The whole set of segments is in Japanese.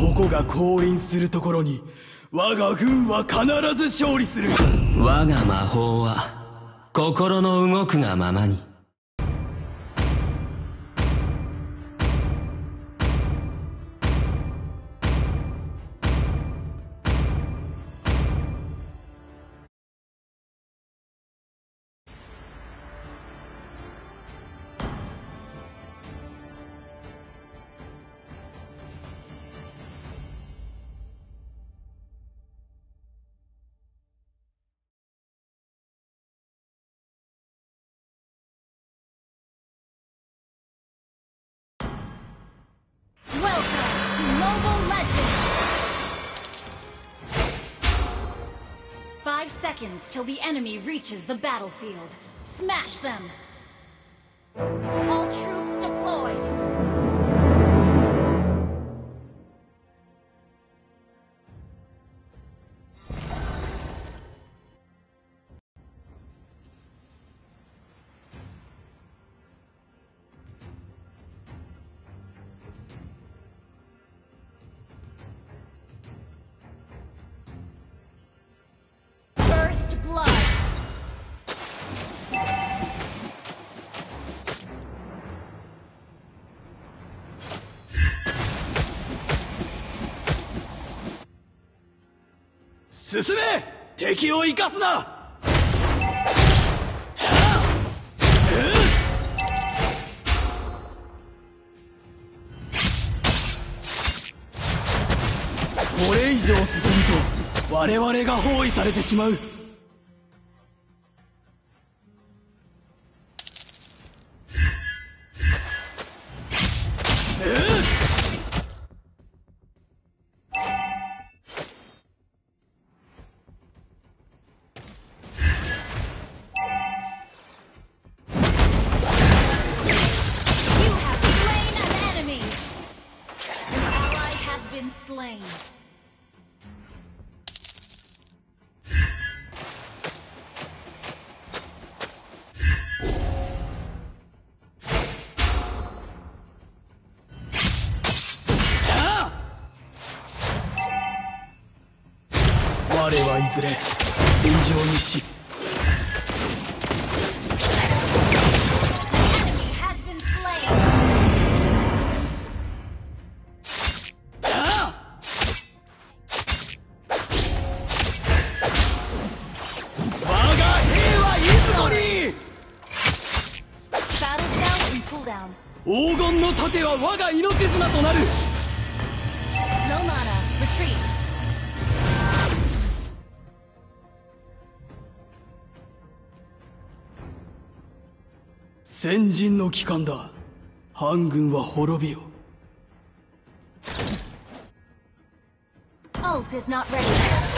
男が降臨するところに我が軍は必ず勝利する。 我が魔法は心の動くがままに。 5 seconds till the enemy reaches the battlefield. Smash them! All troops deployed! First blood! 進め、敵を生かすな。これ以上進むと我々が包囲されてしまう。 Slain. 我はいずれ戦場に死す。黄金の盾は我が命綱となる。 No mana, retreat. 先人の帰還だ。反軍は滅びよ。 Ult is not ready.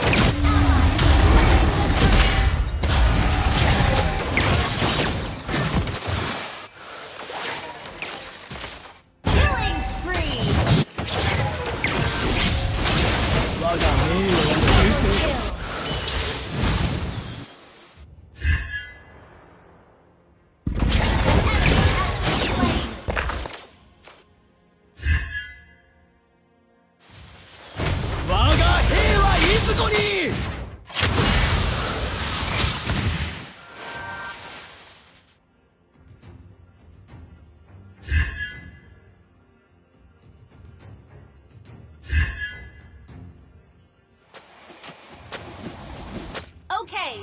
Okay.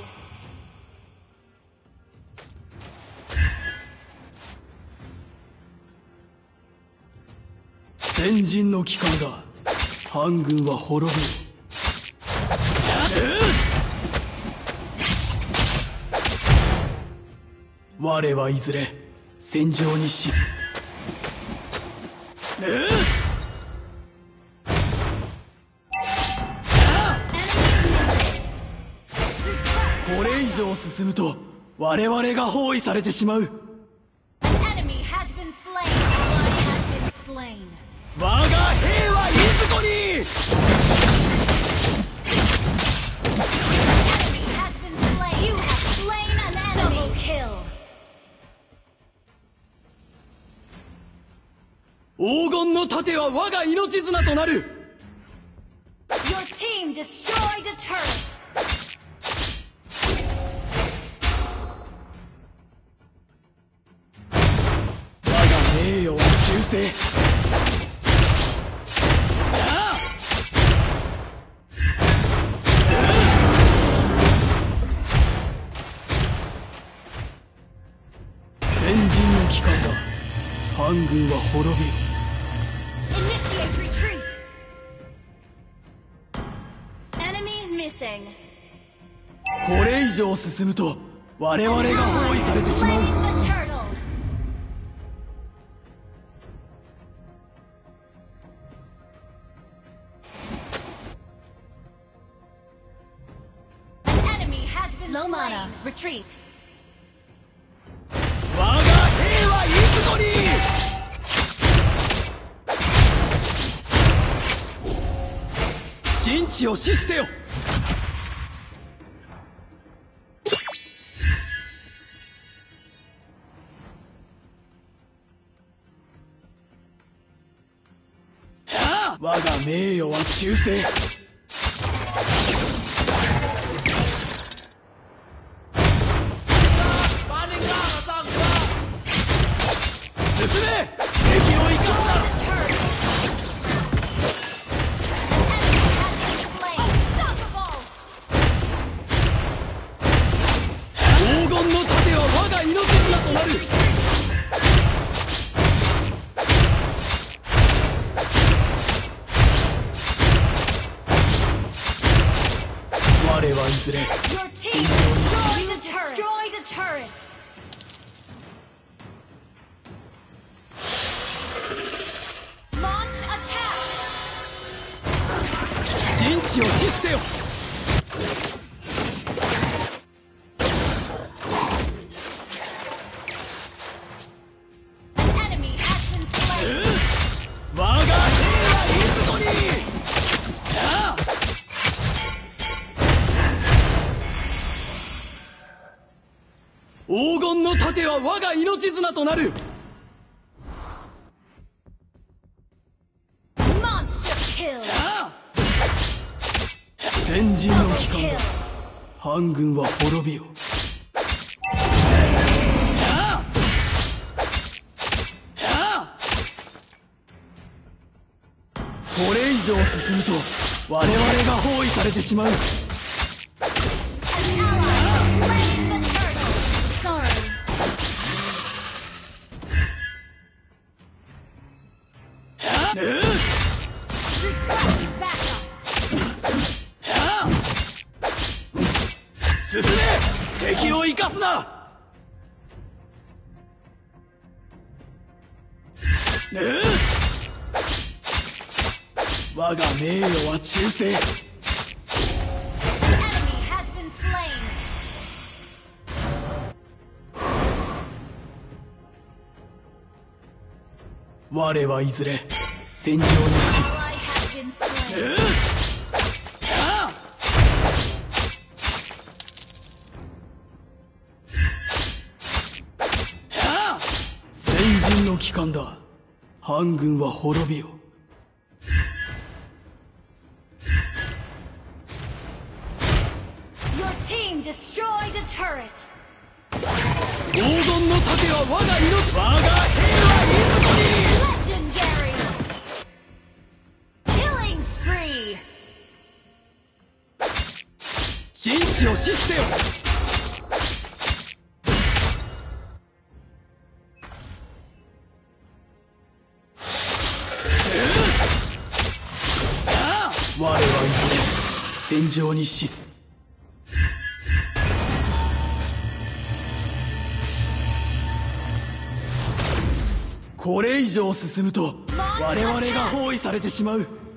先人の帰還だ。反軍は滅びる。我はいずれ戦場に死す。これ以上進むと我々が包囲されてしまう。我が兵はいずこに。黄金の盾は我が命綱となる。 team destroyed a turret. 我が名誉は忠誠。先人の機関だ。反軍は滅びよ。 Initiate retreat. Enemy missing. これ以上進むと我々が包囲されてしまう。 Slain the turtle. An enemy has been Low mana, slain. retreat. 我が兵はいつぞに。陣地を死してよ。我が名誉は忠誠。進め。敵を生かすな。 黄金の盾は我が命綱となる。我はいずれ Your team destroyed a turret. Launch attack. 陣地を死してよ。 An enemy has been slain. 我が兵はいつぞに。黄金の盾は我が命綱となる。 Monster kill. 先人の機関だ。反軍は滅びよ。これ以上進むと我々が包囲されてしまう。 An ally has slain the turtle. Sorry. Request backup. 進め。敵を生かすな。我が名誉は忠誠。 An enemy has been slain. 我はいずれ戦場に死す。 Ally has been slain. 先人の機関だ。反軍は滅びよ。 Your team destroyed a turret. 黄金の盾は我が命。我が兵はいつぞに。 Legendary. Killing spree. 陣地を死してよ。我はいずれ戦場に死す。これ以上進むと我々が包囲されてしまう。